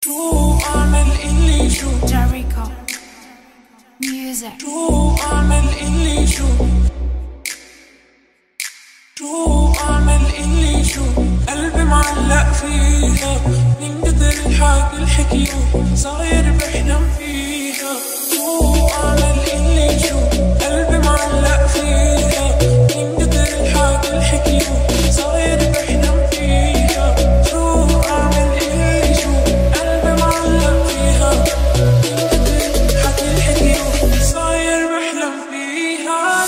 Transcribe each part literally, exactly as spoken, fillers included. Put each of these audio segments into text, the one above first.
شو أعمل إلي شو Jericho Music شو أعمل إلي شو شو أعمل إلي شو قلبي معلق فيها من كتر الحكي الحكيو صاير بحلم فيها. شو أعمل إلي شو قلبي معلق فيها من كتر الحكي الحكيو صاير بحلم فيها. شو أعمل إلي شو قلبي معلق فيها من كتر الحكي الحكيو صاير بحلم فيها.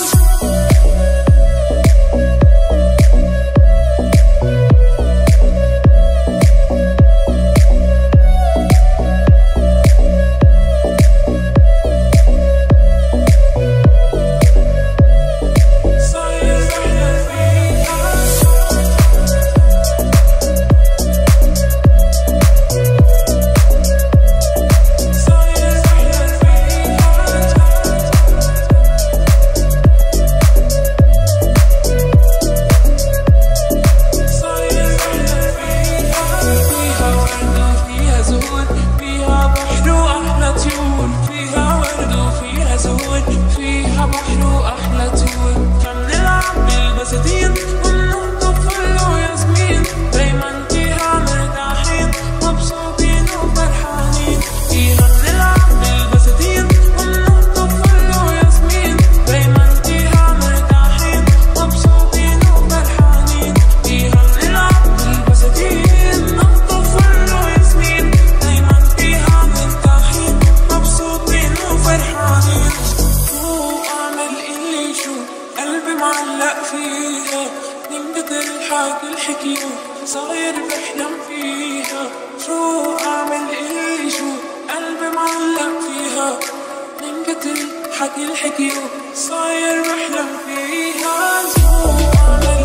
معلق فيها من كتر الحكي الحكيو صاير بحلم فيها. شو أعمل إلي شو قلبي معلق فيها من كتر الحكي الحكيو صاير بحلم فيها. شو أعمل